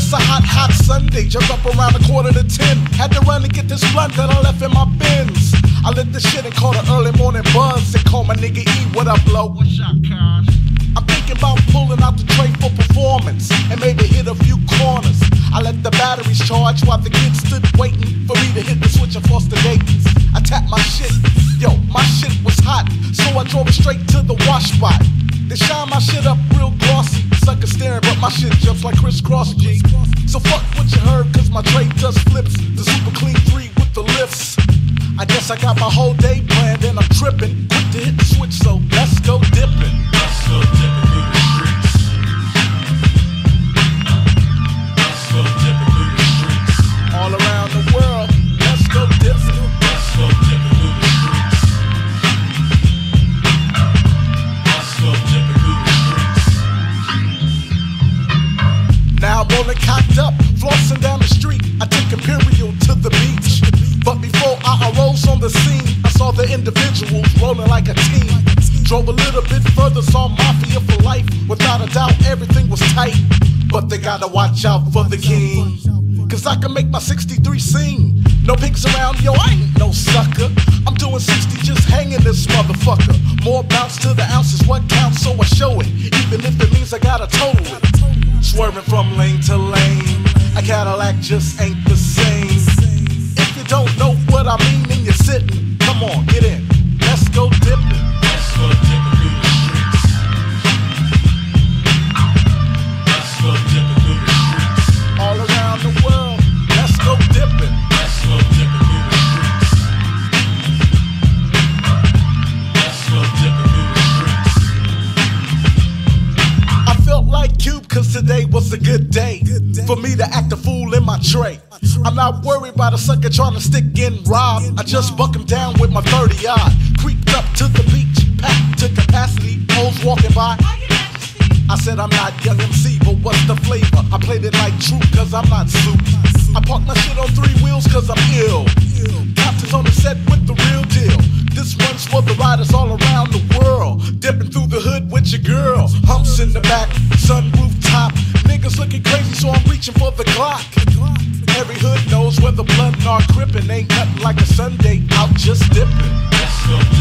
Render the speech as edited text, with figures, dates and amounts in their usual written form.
It's a hot, hot Sunday, just up around 9:45. Had to run to get this blunt that I left in my bins. I lit the shit and caught an early morning buzz. They call my nigga E, what up, blow? What's up, cuz? I'm thinking about pulling out the tray for performance and maybe hit a few corners. I let the batteries charge while the kids stood waiting for me to hit the switch and force the Dayton's. I tapped my shit, yo, my shit was hot, so I drove it straight to the wash spot. They shine my shit up real glossy, sucker staring, but my shit jumps like crisscross G. So fuck what you heard, cause my tray just flips. The super clean 3 with the lifts. I guess I got my whole day planned and I'm tripping. Quick to hit the switch, so let's go dipping. Let's go dipping through the streets. Let's go dipping through the streets. All around the world, let's go dipping. Let's go dipping through the streets. Let's go dipping through the streets. Now I'm rolling cocked up, flossing down the street. I take Imperial to the beach. But before I arose on the scene, I saw the individuals rolling like a team. Drove a little bit further, saw Mafia for life. Without a doubt, everything was tight. But they gotta watch out for the king, cause I can make my 63 sing. No pigs around, yo, I ain't no sucker. I'm doing 60 just hanging this motherfucker. More bounce to the ounce is what counts, so I show it, even if it means I gotta total it. Swerving from lane to lane, a Cadillac just ain't the same. Don't know what I mean, and you're sitting. Come on, get in. Let's go dipping. Let's go dipping through the streets. Let's go dipping through the streets. All around the world, let's go dipping. Let's go dipping through the streets. Let's go dipping through the streets. I felt like Cube, cause today was a good day for me to act a fool in my tray. I'm not worried about a sucker trying to stick in Rob. I just buck him down with my 30-odd. Creeped up to the beach, packed to capacity, hoes walking by. I said I'm not Young MC, but what's the flavor? I played it like true, cause I'm not soup. I parked my shit on 3 wheels, cause I'm ill. Captain's on the set with the real deal. This one's for the riders all around the world. Dipping through the hood with your girl. Humps in the back, sunroof top. Niggas looking crazy, so I'm reaching for the Glock. Every hood knows where the blood and our crippin'. Ain't nothing like a Sunday out just dipping. Let's go.